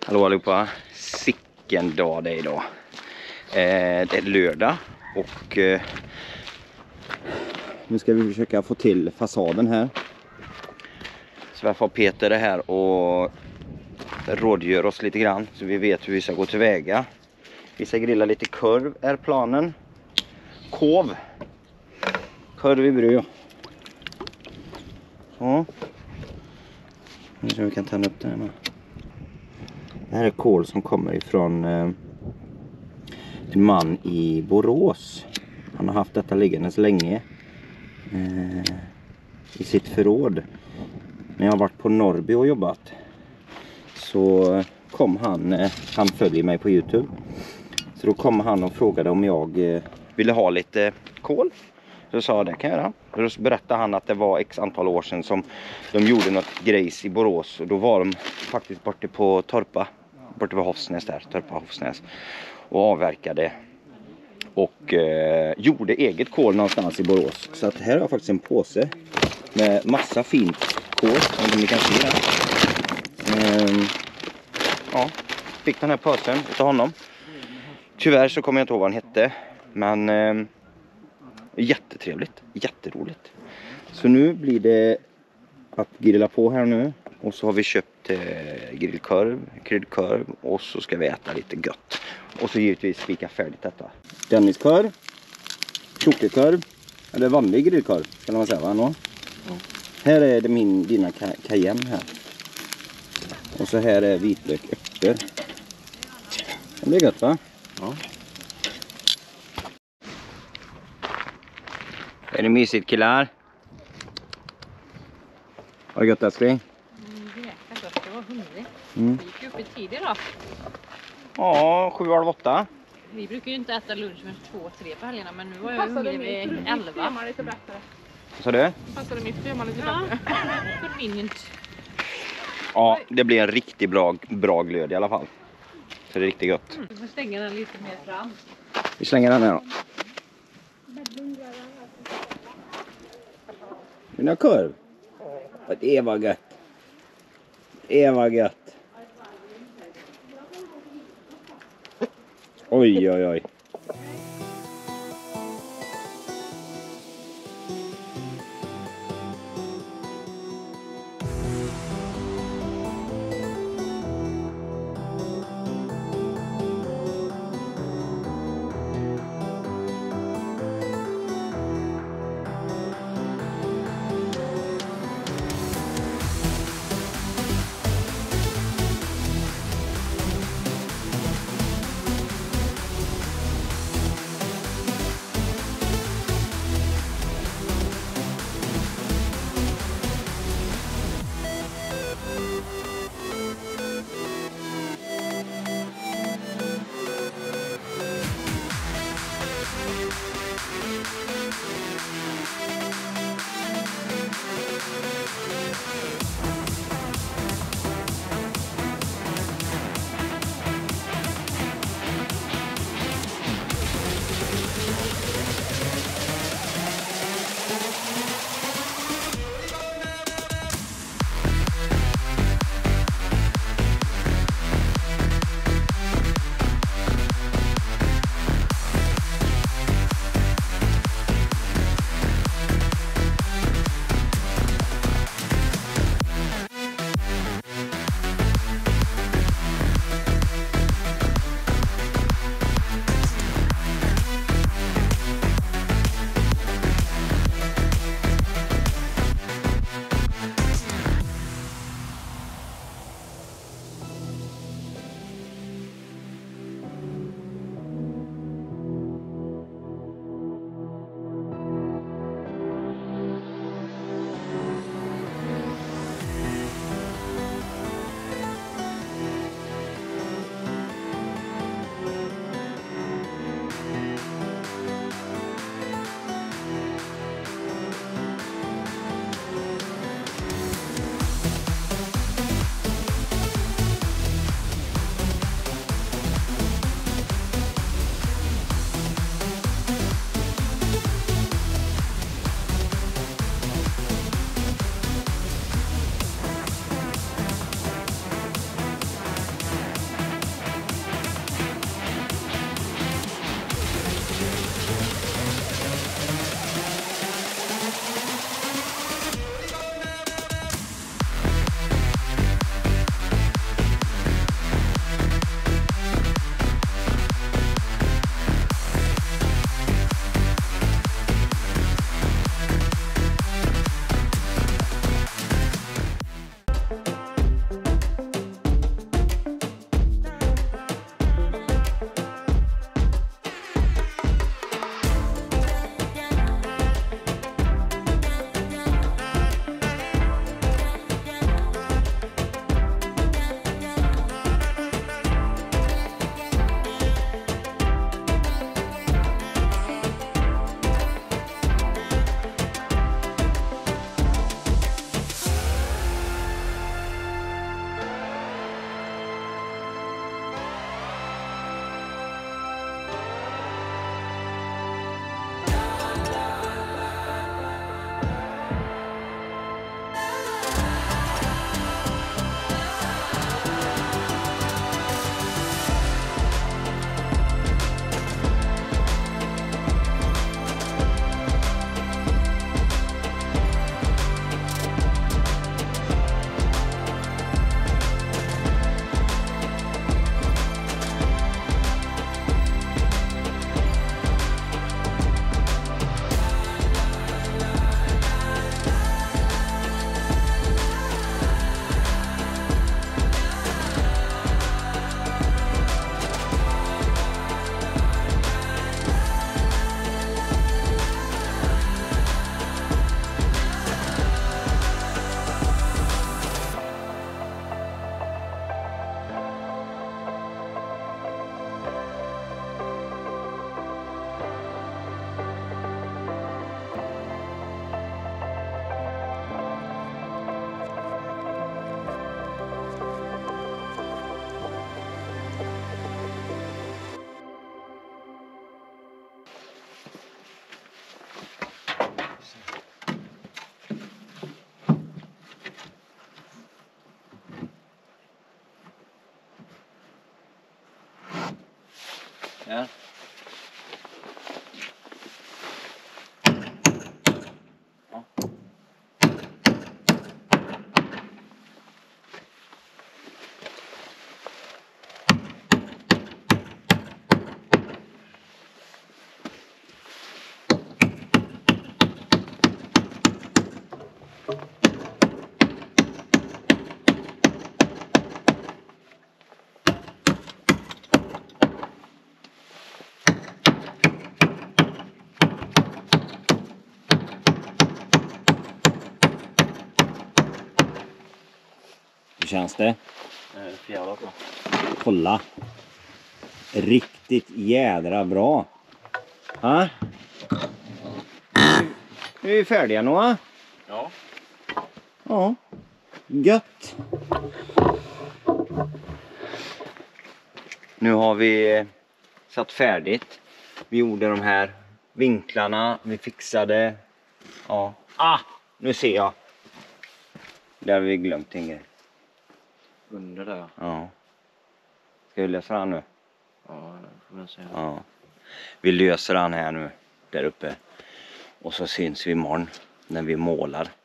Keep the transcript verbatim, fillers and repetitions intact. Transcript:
Hallå allihopa, sicken dag det är idag. Eh, det är lördag och eh, nu ska vi försöka få till fasaden här. Så varför har Peter det här och rådgör oss lite grann så vi vet hur vi ska gå tillväga. Vi ska grilla lite korv är planen. Kov. Korv i bröd. Så. Nu tror vi kan ta upp det här med. Det här är kål som kommer ifrån eh, en man i Borås. Han har haft detta liggande så länge eh, i sitt förråd. När jag har varit på Norrby och jobbat så kom han, eh, han följer mig på YouTube. Så då kom han och frågade om jag eh, ville ha lite kål. Så sa jag det kan jag göra. Och då berättade han att det var x antal år sedan som de gjorde något grejs i Borås. Och då var de faktiskt borta på Torpa. Borta på Hofsnäs där, Torpa Hofsnäs. Och avverkade. Och eh, gjorde eget kål någonstans i Borås. Så att här har jag faktiskt en påse med massa fint kål. Om ni kan se det. Ehm, ja, fick den här påsen utav honom. Tyvärr så kommer jag inte ihåg vad han hette. Men eh, jättetrevligt, jätteroligt. Så nu blir det att grilla på här nu. Och så har vi köpt eh, grillkorv, kryddkorv. Och så ska vi äta lite gött. Och så givetvis spika färdigt detta. Denniskorv, tjockekorv, eller vanlig grillkorv kan man säga va? No? Mm. Här är det min, dina cayenne här. Och så här är vitlök örter. Det blir gött va? Ja. Är det mysigt killar? Har det gött älskling? Jag var hungrig. Mm. Vi gick upp i tid idag. Ja, sju halv åtta. Vi brukar ju inte äta lunch med två, tre på helgerna, men nu var jag hungrig vid elva. Vad sa du? Passade mitt schema lite Ja, bättre. convenient. Ja, det blir en riktigt bra, bra glöd i alla fall. Så det är riktigt gott. Mm. Vi får stänga den lite mer fram. Vi slänger den här då. Mina korv. Det var gött. Det var gött. Oj, oj, oj. Där. Ja. Hur känns det? För jävla bra. Kolla. Riktigt jädra bra. Ha? Nu är vi färdiga, Noah. Ja. Ja. Gött. Nu har vi satt färdigt. Vi gjorde de här vinklarna. Vi fixade. Ja. Ah, nu ser jag. Där har vi glömt en grej. Under där. Ja. Ska vi lösa den nu? Ja, det får man säga. Ja. Vi löser den här nu. Där uppe. Och så syns vi imorgon när vi målar.